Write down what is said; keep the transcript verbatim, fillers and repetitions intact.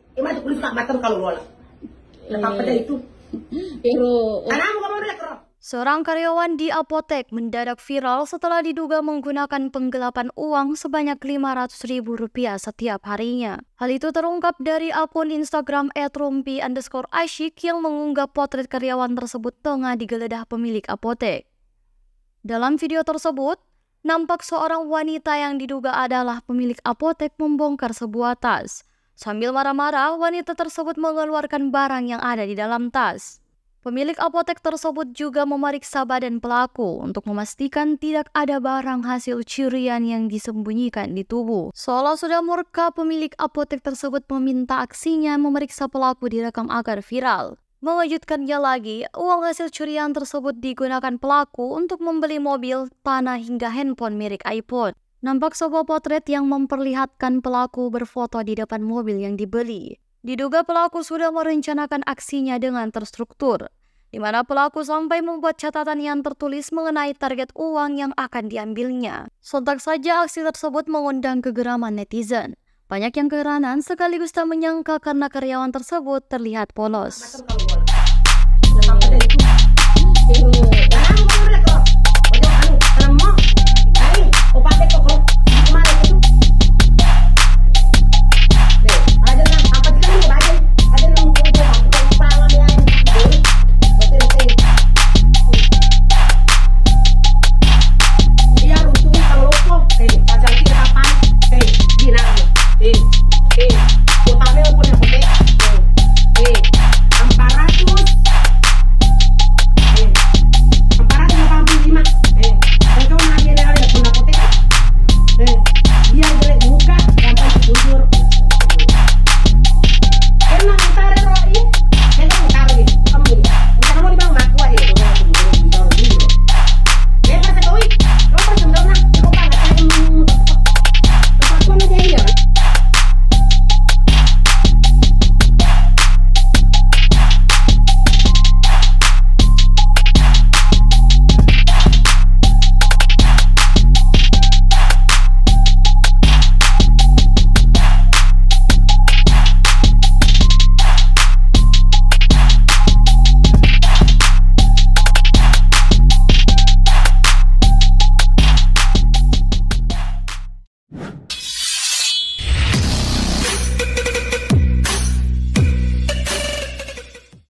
Emang itu kulit tak batam kalau lola. Lepas pada itu. Pero Anakmu kamu udah kerap. Seorang karyawan di apotek mendadak viral setelah diduga menggunakan penggelapan uang sebanyak lima ratus ribu rupiah setiap harinya. Hal itu terungkap dari akun Instagram et rumpi underscore asyik yang mengunggah potret karyawan tersebut tengah digeledah pemilik apotek. Dalam video tersebut, nampak seorang wanita yang diduga adalah pemilik apotek membongkar sebuah tas. Sambil marah-marah, wanita tersebut mengeluarkan barang yang ada di dalam tas. Pemilik apotek tersebut juga memeriksa badan pelaku untuk memastikan tidak ada barang hasil curian yang disembunyikan di tubuh. Seolah sudah murka, pemilik apotek tersebut meminta aksinya memeriksa pelaku direkam agar viral. Mengejutkannya lagi, uang hasil curian tersebut digunakan pelaku untuk membeli mobil, tanah hingga handphone merek iPhone. Nampak sebuah potret yang memperlihatkan pelaku berfoto di depan mobil yang dibeli. Diduga pelaku sudah merencanakan aksinya dengan terstruktur, di mana pelaku sampai membuat catatan yang tertulis mengenai target uang yang akan diambilnya. Sontak saja aksi tersebut mengundang kegeraman netizen. Banyak yang keheranan sekaligus tak menyangka karena karyawan tersebut terlihat polos. Batam kalau lola. Lepas pada itu.